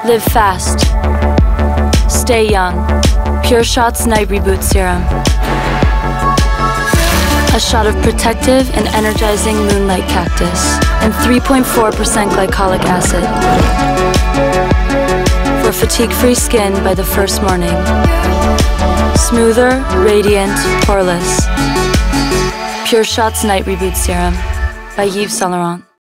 Live fast. Stay young. Pure Shots Night Reboot Serum. A shot of protective and energizing moonlight cactus and 3.4% glycolic acid. For fatigue-free skin by the first morning. Smoother, radiant, poreless. Pure Shots Night Reboot Serum by Yves Saint Laurent.